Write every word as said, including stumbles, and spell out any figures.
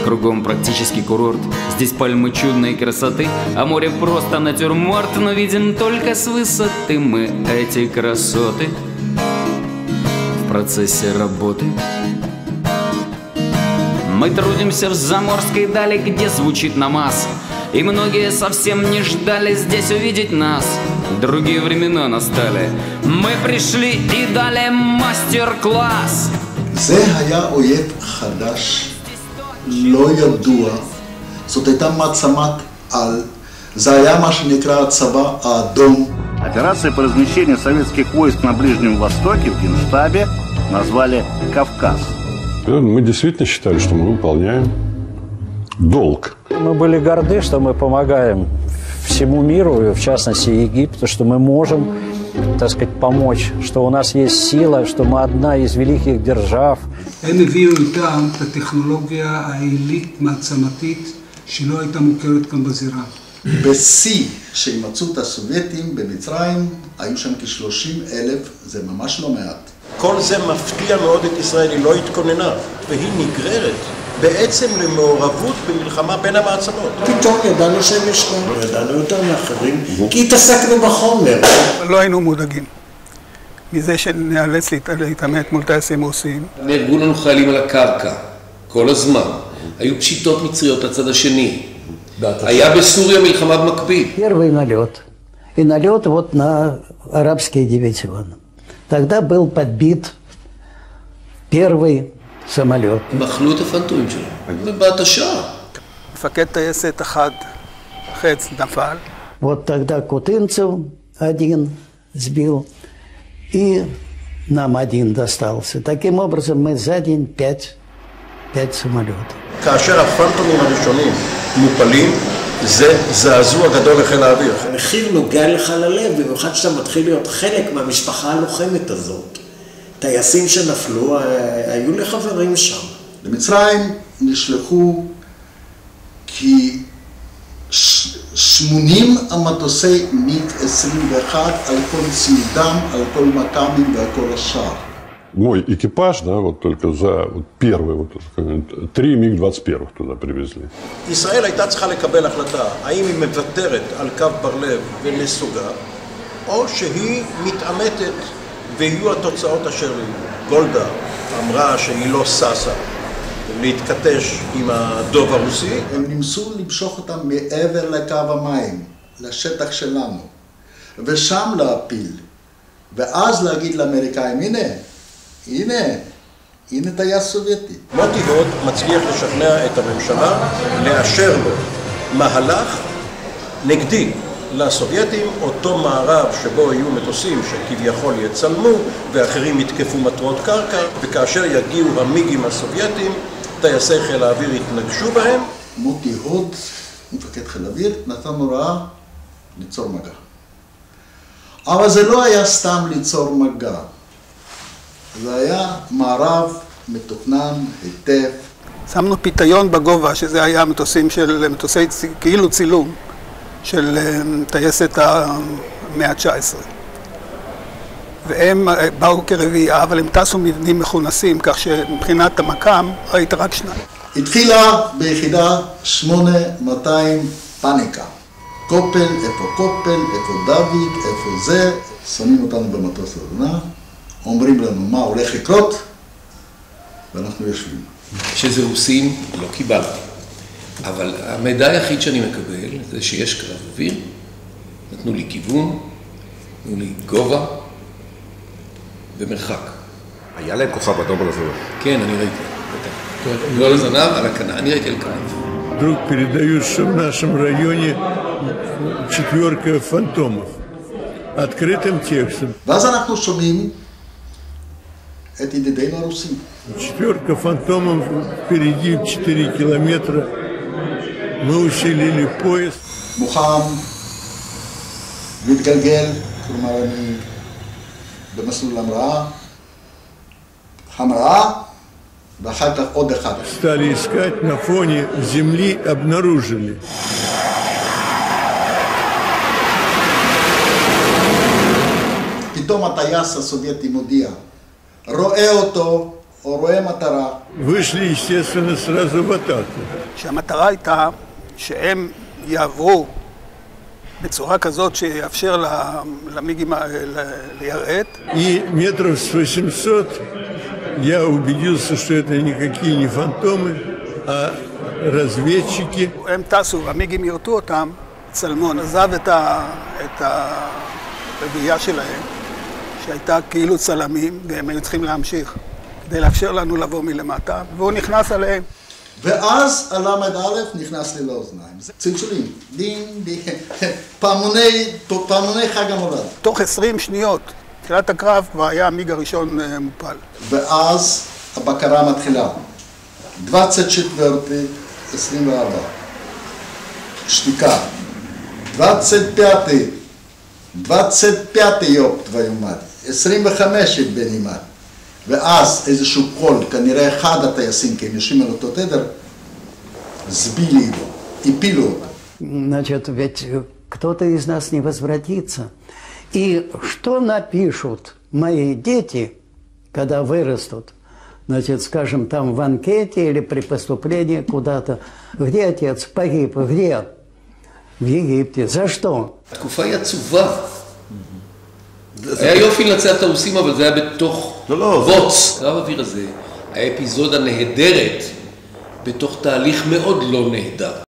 Кругом практически курорт. Здесь пальмы чудной красоты, а море просто натюрморт. Но видим только с высоты мы эти красоты в процессе работы. Мы трудимся в заморской дали, где звучит намаз, и многие совсем не ждали здесь увидеть нас. Другие времена настали, мы пришли и дали мастер-класс. זה היה אויב חדש, לא ידוע, זאת הייתה מעצמת על, זה היה מה שנקרא הצבא האדום. Операция по размещению советских войск на Ближнем Востоке в Генштабе назвали «Кавказ». Мы действительно считали, что мы выполняем долг. Мы были горды, что мы помогаем всему миру, в частности Египту, что мы можем, так сказать, помочь, что у нас есть сила, что мы одна из великих держав. הם הביאו איתם את הטכנולוגיה העילית מעצמתית שלא הייתה מוכרת כאן בזירה. בשיא שימצאו את הסובייטים במצרים, היו שם כ-שלושים אלף, זה ממש לא מעט. כל זה מפתיע מאוד את ישראל, היא לא התכוננה, והיא נגררת בעצם למעורבות במלחמה בין המעצמות. פתאום ידענו שהם ישנם, לא ידענו יותר מאחרים, כי התעסקנו בחומר. לא היינו מודאגים מזה שנאלץ להתעמת מול טייסים רוסיים. נהרגו לנו חיילים על הקרקע, כל הזמן. היו פשיטות מצריות לצד השני. היה בסוריה מלחמה במקביל. Первый налет. И налет вот на арабские дивизионы. Тогда был подбит первый самолет. מחלו את הפנטומים שלו, ובהתשה. מפקד טייסת אחד חץ נפל. Вот тогда Кутынцев один сбил, и нам один достался. Таким образом, мы за день пять, пять самолетов. כאשר הפנטומים הראשונים מופלים, זה זעזוע גדול לחיל האוויר. המחיר נוגע לך ללב, במיוחד שאתה מתחיל להיות חלק מהמשפחה הלוחמת הזאת. טייסים שנפלו, היו לחברים שם. למצרים נשלחו כי שמונים המטוסי מיג עשרים ואחת על כל ציודם, על כל מכ"מים ועל כל השאר. Мой экипаж, да, вот только за вот первый, вот, три миг двадцать один туда привезли. ישראל הייתה צריכה לקבל החלטה, האם היא מוותרת על קו בר-לב ונסוגה, או שהיא מתעמתת ויהיו התוצאות אשר יהיו. גולדה אמרה שהיא לא ססה להתכתש עם הדוב הרוסי. הם ניסו למשוך אותם מעבר לקו המים, לשטח שלנו, ושם להפיל, ואז להגיד לאמריקאים, הנה, הנה, הנה טייס סובייטי. מוטי הוד מצליח לשכנע את הממשלה לאשר לו מהלך נגדי לסובייטים, אותו מערב שבו יהיו מטוסים שכביכול יצלמו ואחרים יתקפו מטרות קרקע, וכאשר יגיעו המיגים הסובייטים, טייסי חיל האוויר יתנגשו בהם. מוטי הוד, מפקד חיל האוויר, נתן הוראה ליצור מגע. אבל זה לא היה סתם ליצור מגע. זה היה מערב מתוכנן היטב. שמנו פיתיון בגובה, שזה היה מטוסים של, מטוסי כאילו צילום של טייסת המאה ה-תשע עשרה. והם באו כרביעייה, אבל הם טסו מבנים מכונסים, כך שמבחינת המקם ראית רק שניים. התחילה ביחידה שמונה מאתיים פאניקה. קופל, איפה קופל, איפה דוד, איפה זה. שמים אותנו במטוס לבנה. אומרים לנו מה הולך לקרות, ואנחנו יושבים. שזה רוסים לא קיבלתי, אבל המידע היחיד שאני מקבל זה שיש קרב אוויר, נתנו לי כיוון, נתנו לי גובה ומרחק. היה להם כוכב אדום על הזנב? כן, אני ראיתי. לא על הזנב, על הכנף, אני ראיתי על כנף. Вдруг передают, что в нашем районе четверка фантомов. Открытым текстом. ואז אנחנו שומעים את ידידינו הרוסים. Четверка фантомов впереди четыре километра. Мы усилили поезд. מוחם, מתגלגל, כלומר אני במסלול המראה, המראה, ואחר כך עוד אחד. Стали искать на фоне земли, обнаружили. פתאום הטייס הסובייטי מודיע, רואה אותו או רואה מטרה. Вышли, естественно, сразу в атаку. שהמטרה הייתה שהם יעברו בצורה כזאת שיאפשר למיגים ליירט. И метров с восемьсот я убедился, что это никакие не фантомы, а разведчики. הם טסו, המיגים ירטו אותם, צלמון עזב את, ה, את הרביעייה שלהם, שהייתה כאילו צלמים, והם היו צריכים להמשיך, כדי לאפשר לנו לבוא מלמטה, והוא נכנס עליהם. ואז הלמד א' נכנס לי לאוזניים. צלצולים, דין, דין, פעמוני, פעמוני חג המולד. תוך עשרים שניות, תחילת הקרב, כבר היה המיג הראשון מופל. ואז הבקרה מתחילה. двадцать четвёртый, עשרים וארבע. שתיקה. двадцать пятый, двадцать пятый יופ, твою מד. עשרים וחמש בנימד. ואז איזשהו קול, כנראה אחד הטייסים, כי הם יושבים על אותו תדר, сбили его, הפילו אותו. Значит, ведь кто-то из нас не возвратится. И что напишут мои дети, когда вырастут? Значит, скажем, там в анкете или при поступлении куда-то. Где отец погиб? Где? В Египте. За что? התקופה היא עצובה. היה יופי לנצח את הרוסים, אבל זה היה בתוך ווץ. קרב האוויר הזה היה אפיזודה נהדרת בתוך תהליך מאוד לא נהדר.